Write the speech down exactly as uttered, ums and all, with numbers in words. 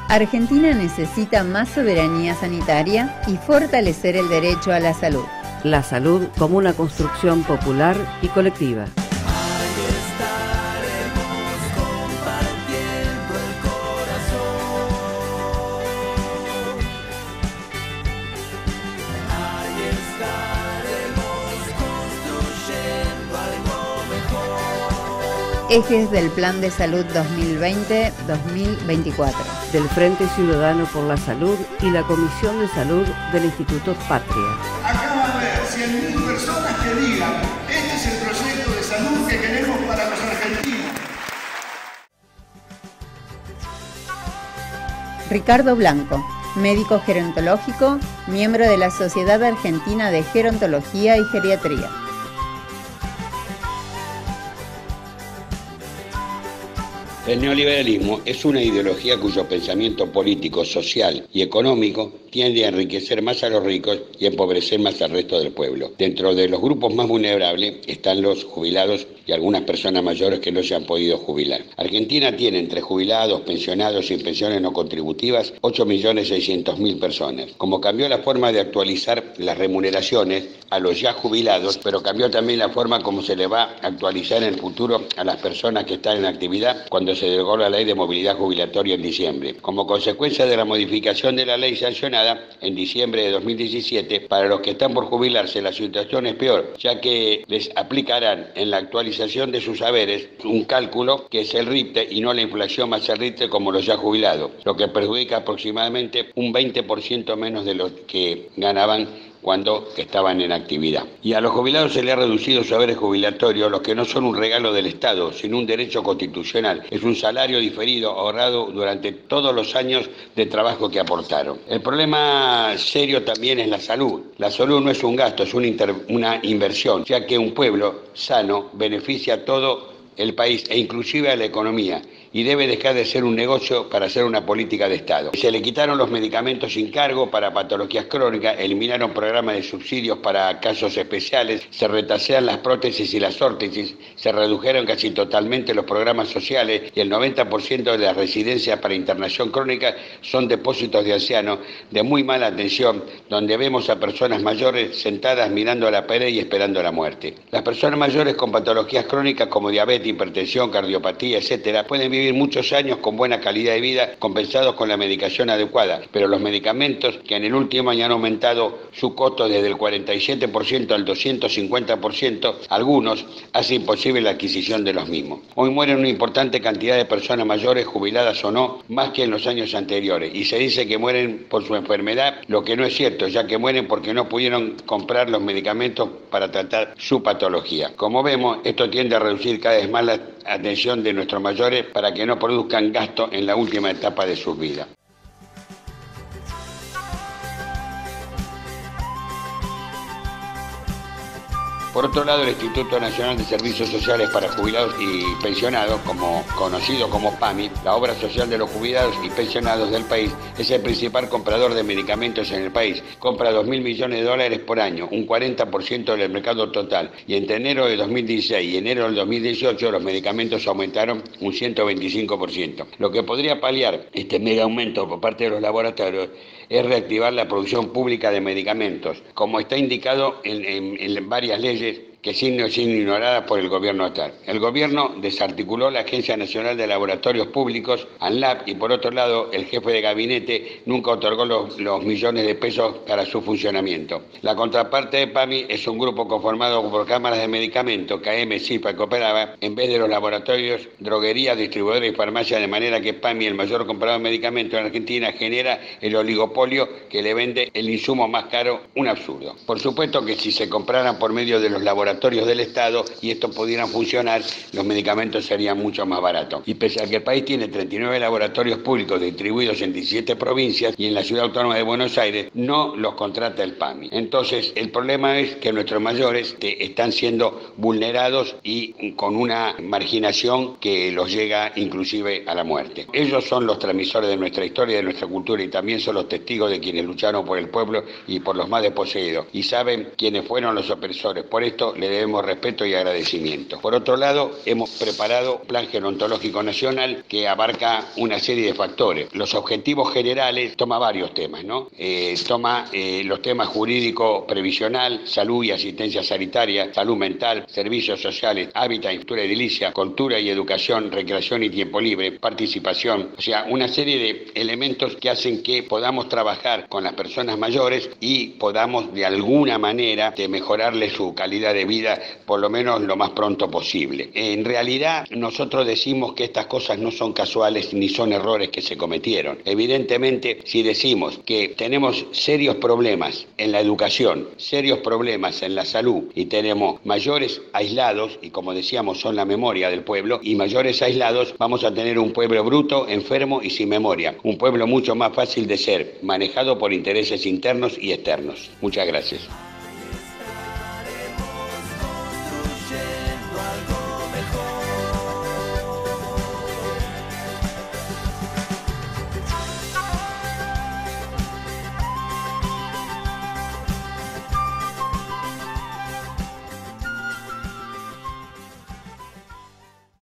Argentina necesita más soberanía sanitaria y fortalecer el derecho a la salud. La salud como una construcción popular y colectiva. Ejes del Plan de Salud dos mil veinte a dos mil veinticuatro. Del Frente Ciudadano por la Salud y la Comisión de Salud del Instituto Patria. Acá va a haber cien mil personas que digan, este es el proyecto de salud que queremos para los argentinos. Ricardo Blanco, médico gerontológico, miembro de la Sociedad Argentina de Gerontología y Geriatría. El neoliberalismo es una ideología cuyo pensamiento político, social y económico tiende a enriquecer más a los ricos y a empobrecer más al resto del pueblo. Dentro de los grupos más vulnerables están los jubilados y algunas personas mayores que no se han podido jubilar. Argentina tiene entre jubilados, pensionados y pensiones no contributivas ocho millones seiscientas mil personas. Como cambió la forma de actualizar las remuneraciones a los ya jubilados, pero cambió también la forma como se le va a actualizar en el futuro a las personas que están en actividad cuando se derogó la ley de movilidad jubilatoria en diciembre. Como consecuencia de la modificación de la ley sancionada en diciembre de dos mil diecisiete, para los que están por jubilarse la situación es peor, ya que les aplicarán en la actualización de sus haberes un cálculo que es el R I P T E y no la inflación más el R I P T E como los ya jubilados, lo que perjudica aproximadamente un veinte por ciento menos de lo que ganaban cuando estaban en actividad. Y a los jubilados se les ha reducido su haberes jubilatorio, los que no son un regalo del Estado, sino un derecho constitucional. Es un salario diferido ahorrado durante todos los años de trabajo que aportaron. El problema serio también es la salud. La salud no es un gasto, es una, inter- una inversión, ya que un pueblo sano beneficia a todo el país e inclusive a la economía, y debe dejar de ser un negocio para ser una política de Estado. Se le quitaron los medicamentos sin cargo para patologías crónicas, eliminaron programas de subsidios para casos especiales, se retasean las prótesis y las órtesis, se redujeron casi totalmente los programas sociales y el noventa por ciento de las residencias para internación crónica son depósitos de ancianos de muy mala atención, donde vemos a personas mayores sentadas mirando a la pared y esperando la muerte. Las personas mayores con patologías crónicas como diabetes, hipertensión, cardiopatía, etcétera, pueden vivir muchos años con buena calidad de vida compensados con la medicación adecuada, pero los medicamentos que en el último año han aumentado su costo desde el cuarenta y siete por ciento al doscientos cincuenta por ciento, algunos hace imposible la adquisición de los mismos. Hoy mueren una importante cantidad de personas mayores, jubiladas o no, más que en los años anteriores, y se dice que mueren por su enfermedad, lo que no es cierto, ya que mueren porque no pudieron comprar los medicamentos para tratar su patología. Como vemos, esto tiende a reducir cada vez más la atención de nuestros mayores para que no produzcan gasto en la última etapa de sus vidas. Por otro lado, el Instituto Nacional de Servicios Sociales para Jubilados y Pensionados, como conocido como PAMI, la obra social de los jubilados y pensionados del país, es el principal comprador de medicamentos en el país. Compra dos mil millones de dólares por año, un cuarenta por ciento del mercado total. Y entre enero de dos mil dieciséis y enero del dos mil dieciocho, los medicamentos aumentaron un ciento veinticinco por ciento. Lo que podría paliar este mega aumento por parte de los laboratorios es reactivar la producción pública de medicamentos, como está indicado en, en, en varias leyes que siguen siendo ignoradas por el gobierno actual. El gobierno desarticuló la Agencia Nacional de Laboratorios Públicos, ANLAP, y por otro lado, el jefe de gabinete nunca otorgó los, los millones de pesos para su funcionamiento. La contraparte de PAMI es un grupo conformado por cámaras de medicamentos, K M, CIPA y Cooperaba, en vez de los laboratorios, droguerías, distribuidores y farmacias, de manera que PAMI, el mayor comprador de medicamentos en Argentina, genera el oligopolio que le vende el insumo más caro, un absurdo. Por supuesto que si se compraran por medio de los laboratorios del Estado y estos pudieran funcionar, los medicamentos serían mucho más baratos. Y pese a que el país tiene treinta y nueve laboratorios públicos distribuidos en diecisiete provincias y en la Ciudad Autónoma de Buenos Aires, no los contrata el PAMI. Entonces, el problema es que nuestros mayores te, están siendo vulnerados y con una marginación que los llega inclusive a la muerte. Ellos son los transmisores de nuestra historia, de nuestra cultura, y también son los testigos de quienes lucharon por el pueblo y por los más desposeídos, y saben quiénes fueron los opresores. Por esto, le debemos respeto y agradecimiento. Por otro lado, hemos preparado un plan gerontológico nacional que abarca una serie de factores. Los objetivos generales toma varios temas, ¿no? Eh, toma eh, los temas jurídico, previsional, salud y asistencia sanitaria, salud mental, servicios sociales, hábitat, infraestructura edilicia, cultura y educación, recreación y tiempo libre, participación, o sea, una serie de elementos que hacen que podamos trabajar con las personas mayores y podamos de alguna manera de mejorarle su calidad de vida, por lo menos lo más pronto posible. En realidad, nosotros decimos que estas cosas no son casuales ni son errores que se cometieron. Evidentemente, si decimos que tenemos serios problemas en la educación, serios problemas en la salud y tenemos mayores aislados, y como decíamos son la memoria del pueblo, y mayores aislados, vamos a tener un pueblo bruto, enfermo y sin memoria. Un pueblo mucho más fácil de ser manejado por intereses internos y externos. Muchas gracias.